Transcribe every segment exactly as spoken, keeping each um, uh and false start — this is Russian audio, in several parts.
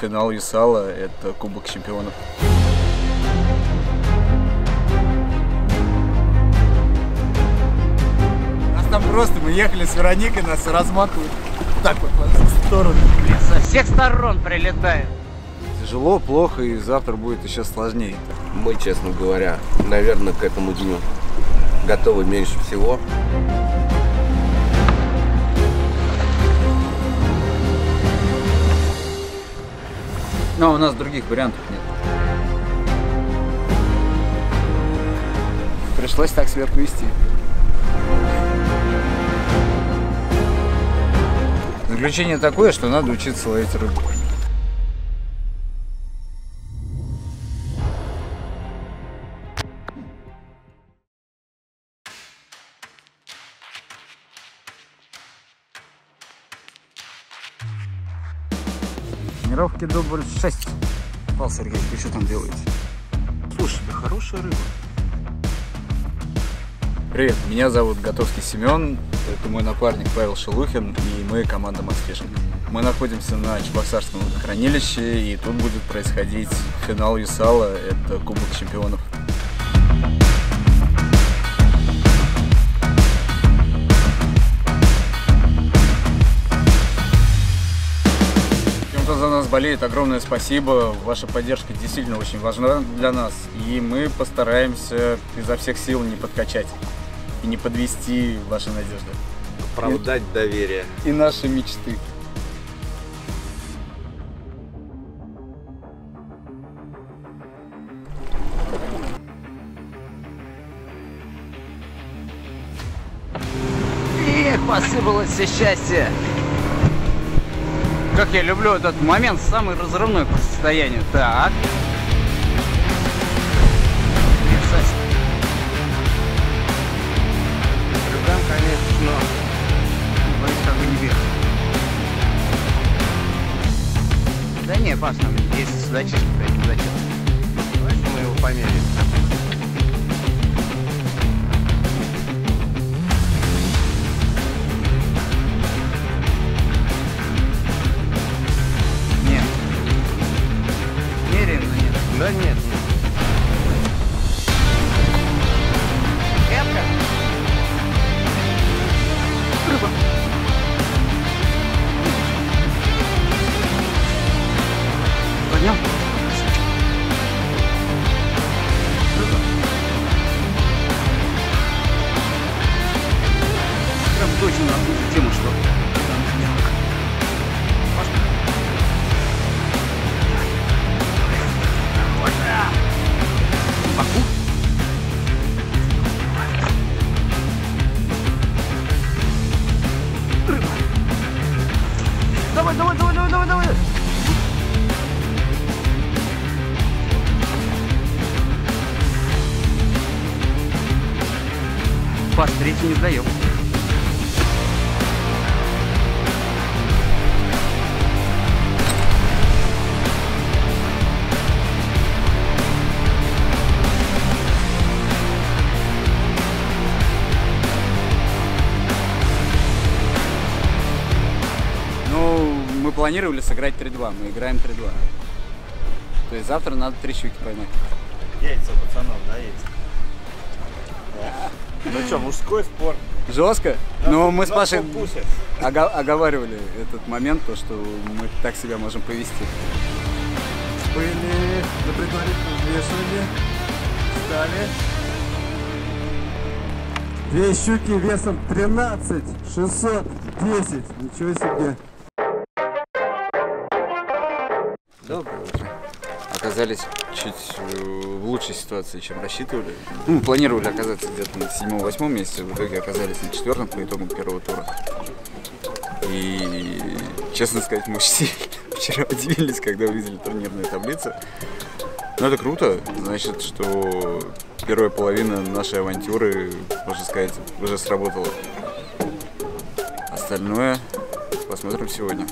финал ЮСАЛа, это Кубок чемпионов. Нас там просто, мы ехали с Вероникой, нас разматывают так вот во все стороны. Со всех сторон прилетает. Тяжело, плохо, и завтра будет еще сложнее. Мы, честно говоря, наверное, к этому дню готовы меньше всего. Но у нас других вариантов нет. Пришлось так себя повести. Заключение такое, что надо учиться ловить рыбу. Тренировки дубль шесть. Павел Сергеевич, вы что там делаете? Слушай, да хорошая рыба. Привет, меня зовут Готовский Семен, это мой напарник Павел Шелухин, и мы команда Мосфишинг. Мы находимся на Чебоксарском водохранилище, и тут будет происходить финал ЮСАЛа, это Кубок чемпионов. Кто за нас болеет, огромное спасибо. Ваша поддержка действительно очень важна для нас. И мы постараемся изо всех сил не подкачать и не подвести ваши надежды. Оправдать и, доверие. И наши мечты. Эх, посыпалось все счастье. Как я люблю этот момент, самый разрывной по состоянию. Так. Рыбам, конечно, но боюсь, как бы не вверх. Да не, Паш, нам есть судачишки, какие зачем. Давайте мы его померяем. Да нет, нет. Крепко? Рыба. Поднял? Рыба. Прям точно на ту тему, что Давай, давай, давай, давай, давай, давай. Паш, третий не сдаем. Мы планировали сыграть три-два, мы играем три-два. То есть завтра надо три щуки поймать. Яйца пацанов, да, яйца? Да. Ну что, мужской спорт. Жестко? Да, но мы с Пашей ога оговаривали этот момент, то что мы так себя можем повести. Были на предварительном взвешивании. Встали. Две щуки весом тринадцать шестьсот десять. Ничего себе. Доброе утро. Оказались чуть в лучшей ситуации, чем рассчитывали. Ну, планировали оказаться где-то на седьмом-восьмом месте, в итоге оказались на четвертом по итогам первого тура. И, честно сказать, мы все вчера удивились, когда увидели турнирную таблицу. Но это круто, значит, что первая половина нашей авантюры, можно сказать, уже сработала. Остальное посмотрим сегодня.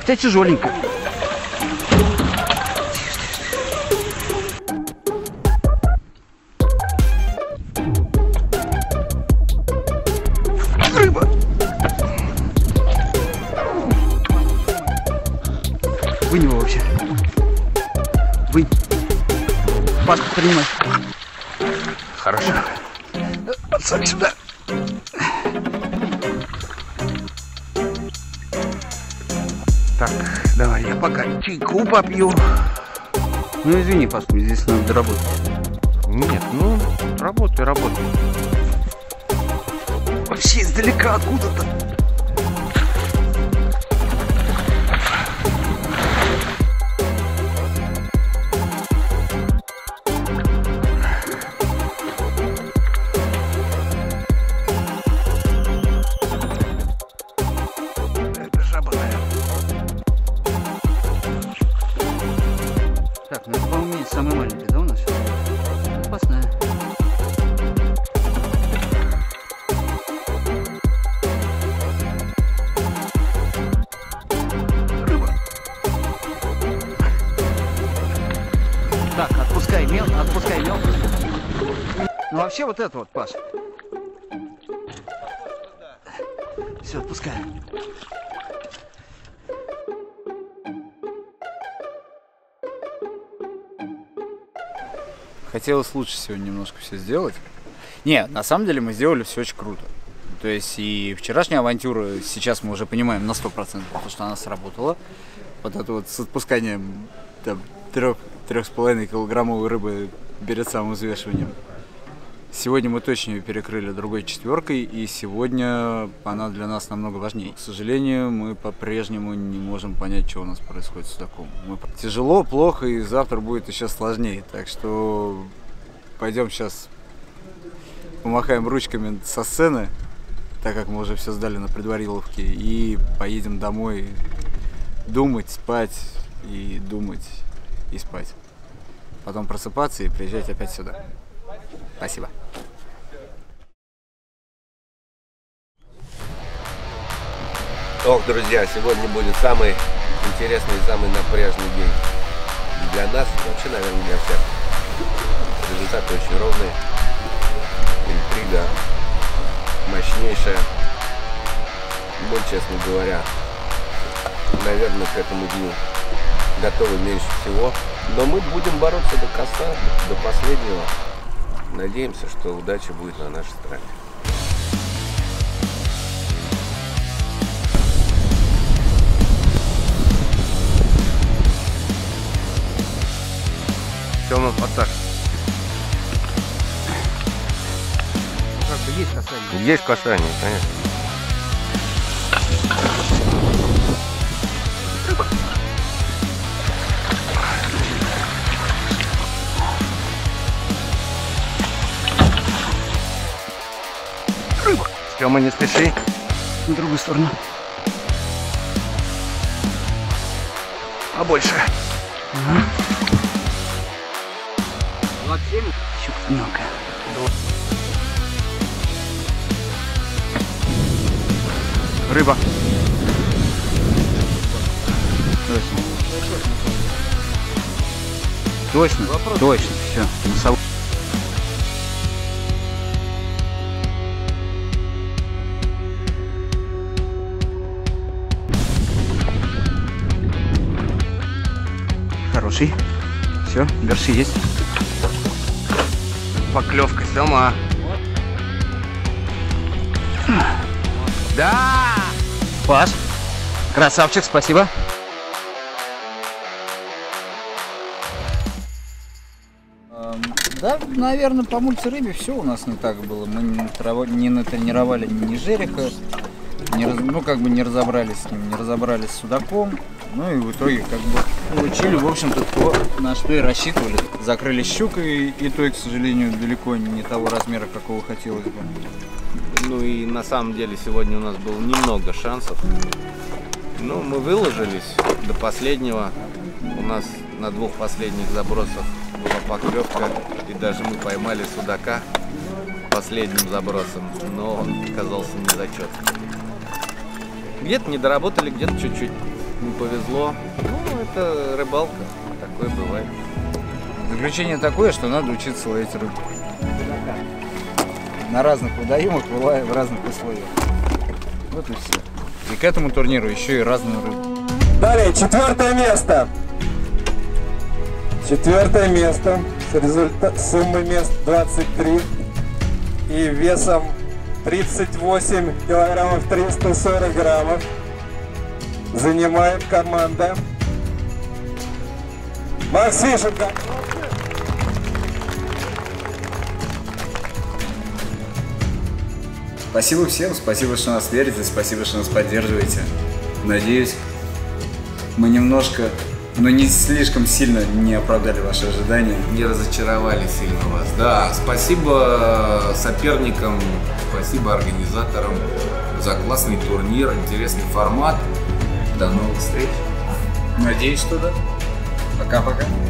Хотя тяжеленько. Рыба! Вынь его вообще. Вынь. Пашку принимай. Хорошо. Отсак сюда. Так, давай, я пока чайку попью. Ну извини, Пашка, здесь надо доработать. Нет, ну, работай, работай. Вообще издалека откуда-то. Это жаба, наверное. Так, ну это, по-моему, самый маленький, да, у нас сейчас? Опасная. Так, отпускай мел, отпускай мел. Ну вообще вот это вот, Паш. Все, отпускай. Хотелось лучше сегодня немножко все сделать. Не, на самом деле мы сделали все очень круто. То есть и вчерашняя авантюра, сейчас мы уже понимаем на сто процентов, потому что она сработала. Вот это вот с отпусканием там, трех, трех с половиной килограммовой рыбы перед самым взвешиванием. Сегодня мы точно ее перекрыли другой четверкой, и сегодня она для нас намного важнее. К сожалению, мы по-прежнему не можем понять, что у нас происходит с судаком. Мы... Тяжело, плохо, и завтра будет еще сложнее. Так что пойдем сейчас помахаем ручками со сцены, так как мы уже все сдали на предвариловке, и поедем домой думать, спать, и думать, и спать. Потом просыпаться и приезжать опять сюда. Спасибо. Ох, друзья, сегодня будет самый интересный и самый напряжный день. Для нас, вообще, наверное, для всех. Результат очень ровный. Интрига мощнейшая. Мы, честно говоря, наверное, к этому дню готовы меньше всего. Но мы будем бороться до конца, до последнего. Надеемся, что удача будет на нашей стороне. Все, ну, подсак. Как бы есть касание. Есть касание, конечно. Рыба. Тёма, не спеши. На другую сторону. Побольше. Угу. Щука мелкая. Рыба. Точно. Точно. Точно. Все. Носовой. Хороший. Все, горши есть. Поклевка, Сёма. Да! Паш, красавчик, спасибо. Да, наверное, по мультирыбе все у нас не так было. Мы не, натрав... не натренировали ни жереха, не раз... ну как бы не разобрались с ним, не разобрались с судаком. Ну и в итоге как бы получили, в общем-то, то, на что и рассчитывали. Закрыли щукой, и то, к сожалению, далеко не того размера, какого хотелось бы. Ну и на самом деле сегодня у нас было немного шансов. Ну, мы выложились до последнего. У нас на двух последних забросах была поклевка, и даже мы поймали судака последним забросом, но он оказался не зачет. Где-то не доработали, где-то чуть-чуть не повезло. Ну, это рыбалка, такое бывает. Заключение такое, что надо учиться ловить рыбу. На разных водоемах, в разных условиях. Вот и все. И к этому турниру еще и разную рыбу. Далее, четвертое место. Четвертое место с результат суммой мест двадцать три и весом тридцать восемь килограммов триста сорок граммов занимает команда Макс Фишенко. Спасибо всем, спасибо, что нас верите, спасибо, что нас поддерживаете. Надеюсь, мы немножко, но не слишком сильно не оправдали ваши ожидания. Не разочаровали сильно вас. Да, спасибо соперникам, спасибо организаторам за классный турнир, интересный формат. До новых встреч. Надеюсь, что да. Пока-пока.